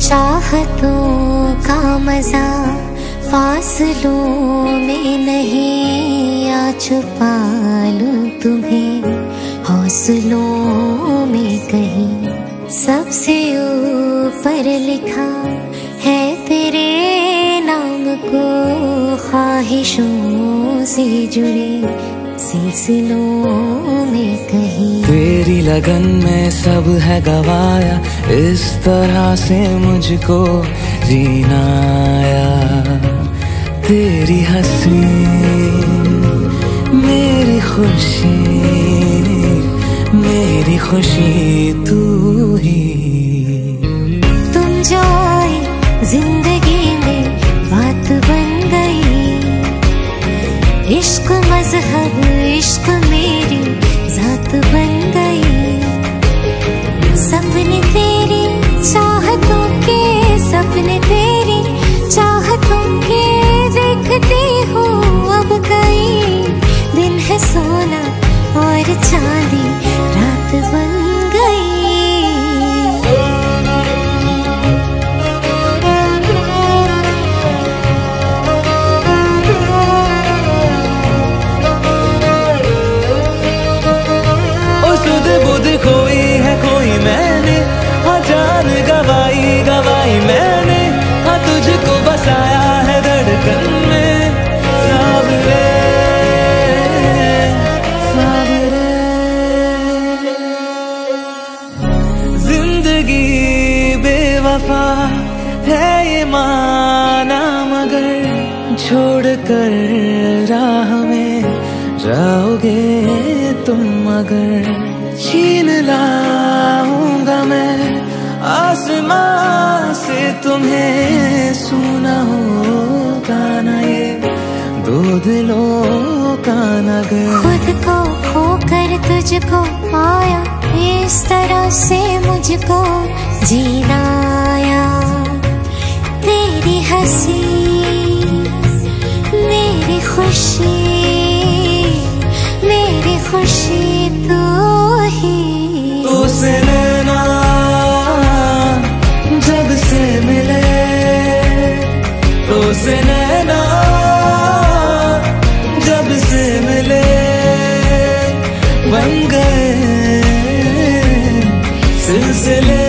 चाहतों का मजा फासलों में नहीं, आ छुपा लूं तुम्हें हौसलों में कहीं। सबसे ऊपर लिखा है तेरे नाम को, ख्वाहिशों से जुड़े सिलसिलों में कहीं। तेरी लगन में सब है गवाया, इस तरह से मुझको जीना आया। तेरी हंसी मेरी खुशी तू ही। तुम जो आए जिंदगी में बात बन गई, इश्क मजहब इश्क मेरी जात बन गई। सपने तेरी चाहतों के, सपने तेरी चाहतों के देखती हूँ अब कई। दिन है सोना और चांदी रात बन गई। बुध खोई है कोई मैंने, हाँ जान गवाई मैंने, हाँ तुझको बसाया है धड़कन में। सावरे जिंदगी बेवफा है ये माना, मगर छोड़ कर राह में जाओगे तुम अगर। छीन लाऊंगा मैं आसमां से तुम्हें, सुना होगा ना ये दो दिलों का नगर। खुद को खोकर तुझको पाया, इस तरह से मुझको जीना आया। तेरी हंसी मेरी खुशी तू ही। तुझसे नैना जब से मिले, तुझसे नैना जब से मिले, बन गए सिलसिले।